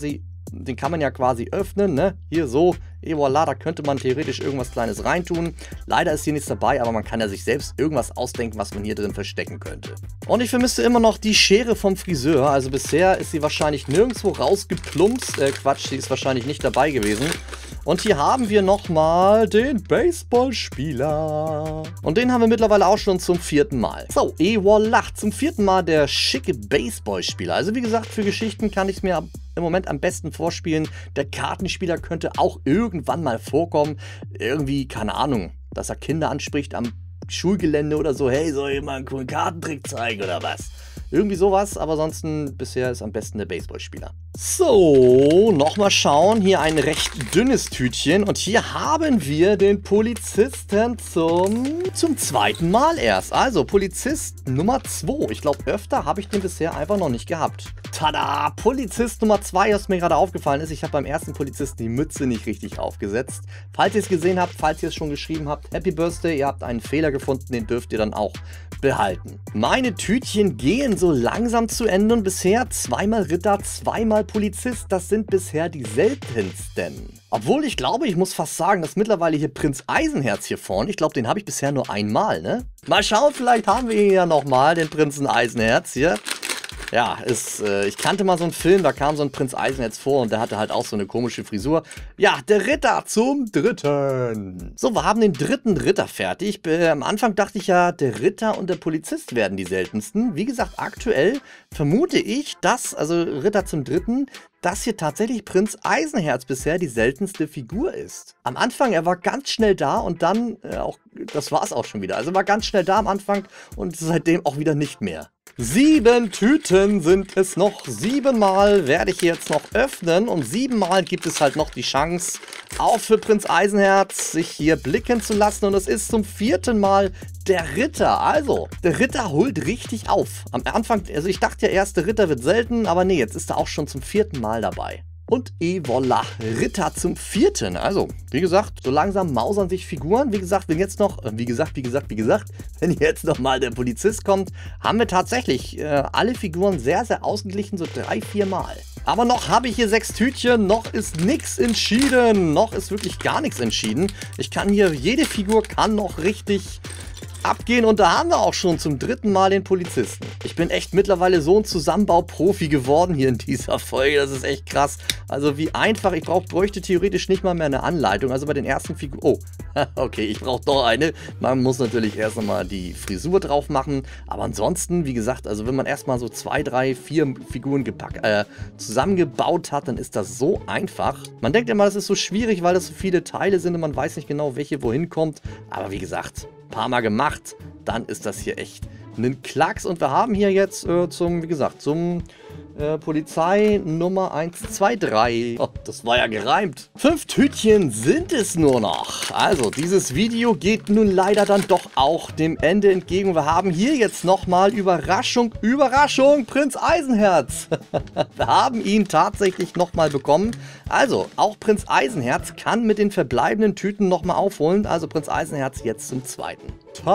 S1: Den kann man ja quasi öffnen, ne? Hier so, et voilà, da könnte man theoretisch irgendwas Kleines reintun. Leider ist hier nichts dabei, aber man kann ja sich selbst irgendwas ausdenken, was man hier drin verstecken könnte. Und ich vermisse immer noch die Schere vom Friseur. Also bisher ist sie wahrscheinlich nirgendwo rausgeplumpst. Äh, Quatsch, sie ist wahrscheinlich nicht dabei gewesen. Und hier haben wir nochmal den Baseballspieler. Und den haben wir mittlerweile auch schon zum vierten Mal. So, et voilà, zum vierten Mal der schicke Baseballspieler. Also wie gesagt, für Geschichten kann ich es mir im Moment am besten vorspielen. Der Kartenspieler könnte auch irgendwann mal vorkommen. Irgendwie, keine Ahnung, dass er Kinder anspricht am Schulgelände oder so. Hey, soll ich mal einen coolen Kartentrick zeigen oder was? Irgendwie sowas, aber ansonsten bisher ist am besten der Baseballspieler. So, nochmal schauen. Hier ein recht dünnes Tütchen. Und hier haben wir den Polizisten zum, zum zweiten Mal erst. Also Polizist Nummer zwei. Ich glaube, öfter habe ich den bisher einfach noch nicht gehabt. Tada! Polizist Nummer zwei, was mir gerade aufgefallen ist. Ich habe beim ersten Polizisten die Mütze nicht richtig aufgesetzt. Falls ihr es gesehen habt, falls ihr es schon geschrieben habt, Happy Birthday, ihr habt einen Fehler gefunden, den dürft ihr dann auch behalten. Meine Tütchen gehen so langsam zu Ende und bisher zweimal Ritter, zweimal Polizist. Das sind bisher die seltensten. Obwohl ich glaube, ich muss fast sagen, dass mittlerweile hier Prinz Eisenherz hier vorne, ich glaube, den habe ich bisher nur einmal, ne? Mal schauen, vielleicht haben wir hier ja nochmal den Prinzen Eisenherz hier. Ja, ist, äh, ich kannte mal so einen Film, da kam so ein Prinz Eisenherz vor und der hatte halt auch so eine komische Frisur. Ja, der Ritter zum dritten. So, wir haben den dritten Ritter fertig. Äh, am Anfang dachte ich ja, der Ritter und der Polizist werden die seltensten. Wie gesagt, aktuell vermute ich, dass, also Ritter zum dritten, dass hier tatsächlich Prinz Eisenherz bisher die seltenste Figur ist. Am Anfang, er war ganz schnell da und dann, äh, auch, das war es auch schon wieder. Also war ganz schnell da am Anfang und seitdem auch wieder nicht mehr. Sieben Tüten sind es noch. Siebenmal werde ich jetzt noch öffnen und siebenmal gibt es halt noch die Chance, auch für Prinz Eisenherz sich hier blicken zu lassen. Und es ist zum vierten Mal der Ritter. Also, der Ritter holt richtig auf. Am Anfang, also ich dachte ja erst, der Ritter wird selten, aber nee, jetzt ist er auch schon zum vierten Mal dabei. Und et voilà, Ritter zum vierten. Also, wie gesagt, so langsam mausern sich Figuren. Wie gesagt, wenn jetzt noch, wie gesagt, wie gesagt, wie gesagt, wenn jetzt noch mal der Polizist kommt, haben wir tatsächlich äh, alle Figuren sehr, sehr ausgeglichen, so drei, vier Mal. Aber noch habe ich hier sechs Tütchen, noch ist nichts entschieden. Noch ist wirklich gar nichts entschieden. Ich kann hier, jede Figur kann noch richtig abgehen und da haben wir auch schon zum dritten Mal den Polizisten. Ich bin echt mittlerweile so ein Zusammenbau-Profi geworden hier in dieser Folge, das ist echt krass. Also wie einfach, ich brauch, bräuchte theoretisch nicht mal mehr eine Anleitung, also bei den ersten Figuren, oh, okay, ich brauche doch eine. Man muss natürlich erst einmal die Frisur drauf machen, aber ansonsten, wie gesagt, also wenn man erstmal so zwei, drei, vier Figuren gepackt, äh, zusammengebaut hat, dann ist das so einfach. Man denkt immer, das ist so schwierig, weil das so viele Teile sind und man weiß nicht genau, welche wohin kommt, aber wie gesagt, ein paar Mal gemacht, dann ist das hier echt ein Klacks. Und wir haben hier jetzt äh, zum, wie gesagt, zum äh, Polizei Nummer eins, zwei, drei. Oh, das war ja gereimt. Fünf Tütchen sind es nur noch. Also, dieses Video geht nun leider dann doch auch dem Ende entgegen. Wir haben hier jetzt nochmal Überraschung, Überraschung, Prinz Eisenherz. Wir haben ihn tatsächlich nochmal bekommen. Also, auch Prinz Eisenherz kann mit den verbleibenden Tüten nochmal aufholen. Also, Prinz Eisenherz jetzt zum zweiten.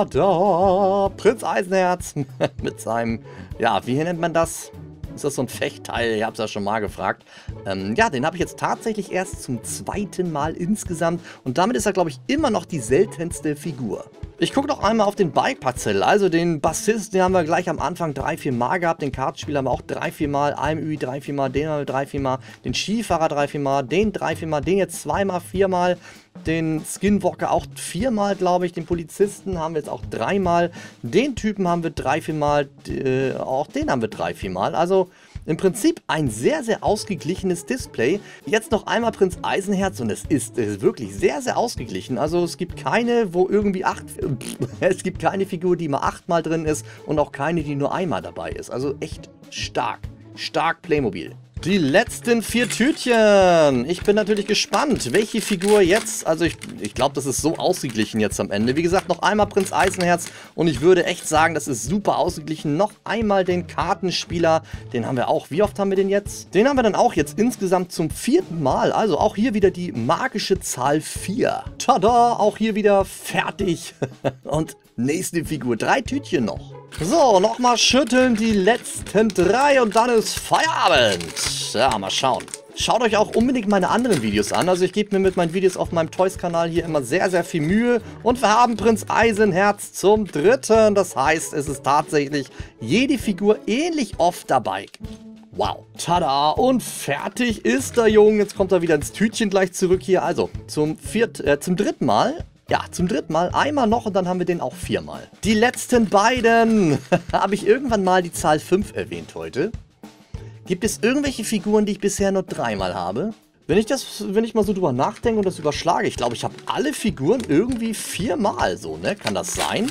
S1: Tada! Prinz Eisenherz mit seinem, ja, wie nennt man das? Ist das so ein Fechtteil? Ich habe es ja schon mal gefragt. Ähm, ja, den habe ich jetzt tatsächlich erst zum zweiten Mal insgesamt. Und damit ist er, glaube ich, immer noch die seltenste Figur. Ich gucke noch einmal auf den Bike-Parzell. Also den Bassisten, den haben wir gleich am Anfang drei, vier Mal gehabt. Den Kartenspieler haben wir auch drei, vier Mal. A M Ü drei, vier Mal. Den haben wir drei, vier Mal. Den Skifahrer drei, vier Mal. Den drei, vier Mal. Den jetzt zweimal, viermal. Den Skinwalker auch viermal, glaube ich. Den Polizisten haben wir jetzt auch dreimal. Den Typen haben wir drei, vier Mal. Äh, auch den haben wir drei, vier Mal. Also im Prinzip ein sehr, sehr ausgeglichenes Display. Jetzt noch einmal Prinz Eisenherz und es ist, es ist wirklich sehr, sehr ausgeglichen. Also es gibt keine, wo irgendwie acht, es gibt keine Figur, die mal achtmal drin ist und auch keine, die nur einmal dabei ist. Also echt stark, stark Playmobil. Die letzten vier Tütchen. Ich bin natürlich gespannt, welche Figur jetzt, also ich, ich glaube, das ist so ausgeglichen jetzt am Ende. Wie gesagt, noch einmal Prinz Eisenherz und ich würde echt sagen, das ist super ausgeglichen. Noch einmal den Kartenspieler, den haben wir auch. Wie oft haben wir den jetzt? Den haben wir dann auch jetzt insgesamt zum vierten Mal. Also auch hier wieder die magische Zahl vier. Tada, auch hier wieder fertig. Und nächste Figur, drei Tütchen noch. So, nochmal schütteln, die letzten drei und dann ist Feierabend. Ja, mal schauen. Schaut euch auch unbedingt meine anderen Videos an. Also ich gebe mir mit meinen Videos auf meinem Toys-Kanal hier immer sehr, sehr viel Mühe. Und wir haben Prinz Eisenherz zum dritten. Das heißt, es ist tatsächlich jede Figur ähnlich oft dabei. Wow. Tada. Und fertig ist der Junge. Jetzt kommt er wieder ins Tütchen gleich zurück hier. Also zum, viert, äh, zum dritten Mal. Ja, zum dritten Mal. Einmal noch und dann haben wir den auch viermal. Die letzten beiden. Habe ich irgendwann mal die Zahl fünf erwähnt heute? Gibt es irgendwelche Figuren, die ich bisher nur dreimal habe? Wenn ich das, wenn ich mal so drüber nachdenke und das überschlage, ich glaube, ich habe alle Figuren irgendwie viermal so, ne? Kann das sein?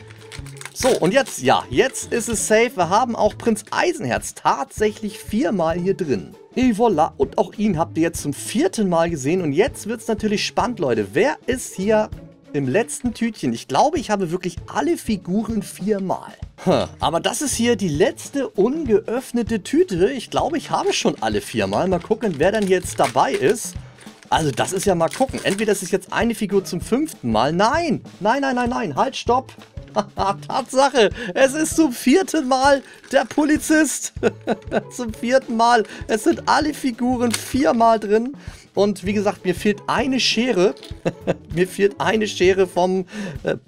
S1: So, und jetzt, ja, jetzt ist es safe. Wir haben auch Prinz Eisenherz tatsächlich viermal hier drin. Et voilà, und auch ihn habt ihr jetzt zum vierten Mal gesehen. Und jetzt wird es natürlich spannend, Leute. Wer ist hier im letzten Tütchen? Ich glaube, ich habe wirklich alle Figuren viermal. Hm, aber das ist hier die letzte ungeöffnete Tüte. Ich glaube, ich habe schon alle viermal. Mal gucken, wer dann jetzt dabei ist. Also das ist ja mal gucken. Entweder ist es jetzt eine Figur zum fünften Mal. Nein, nein, nein, nein, nein. Halt, stopp. Tatsache, es ist zum vierten Mal der Polizist. Zum vierten Mal. Es sind alle Figuren viermal drin. Und wie gesagt, mir fehlt eine Schere. Mir fehlt eine Schere vom... Äh,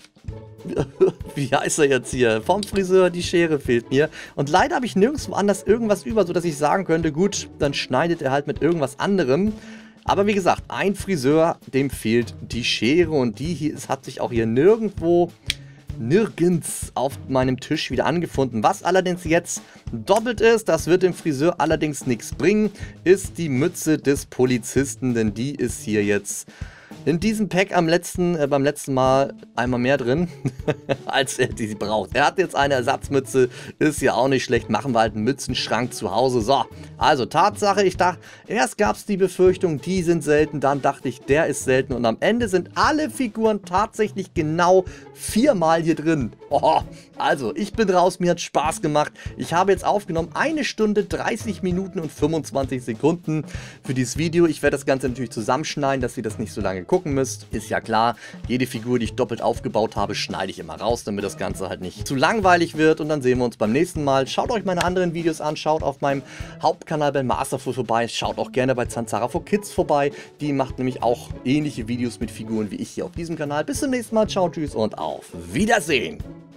S1: wie heißt er jetzt hier? Vom Friseur, die Schere fehlt mir. Und leider habe ich nirgendwo anders irgendwas über, sodass ich sagen könnte, gut, dann schneidet er halt mit irgendwas anderem. Aber wie gesagt, ein Friseur, dem fehlt die Schere. Und die hier ist, hat sich auch hier nirgendwo... nirgends auf meinem Tisch wieder angefunden. Was allerdings jetzt doppelt ist, das wird dem Friseur allerdings nichts bringen, ist die Mütze des Polizisten, denn die ist hier jetzt in diesem Pack am letzten, äh, beim letzten Mal einmal mehr drin, als er die braucht. Er hat jetzt eine Ersatzmütze, ist ja auch nicht schlecht, machen wir halt einen Mützenschrank zu Hause. So, also Tatsache, ich dachte, erst gab es die Befürchtung, die sind selten, dann dachte ich, der ist selten und am Ende sind alle Figuren tatsächlich genau viermal hier drin. Oh, also, ich bin raus, mir hat Spaß gemacht. Ich habe jetzt aufgenommen eine Stunde, dreißig Minuten und fünfundzwanzig Sekunden für dieses Video. Ich werde das Ganze natürlich zusammenschneiden, dass ihr das nicht so lange gucken müsst. Ist ja klar, jede Figur, die ich doppelt aufgebaut habe, schneide ich immer raus, damit das Ganze halt nicht zu langweilig wird. Und dann sehen wir uns beim nächsten Mal. Schaut euch meine anderen Videos an, schaut auf meinem Hauptkanal bei Masterful vorbei, schaut auch gerne bei Zanzara for Kids vorbei. Die macht nämlich auch ähnliche Videos mit Figuren wie ich hier auf diesem Kanal. Bis zum nächsten Mal, ciao, tschüss und auf Wiedersehen!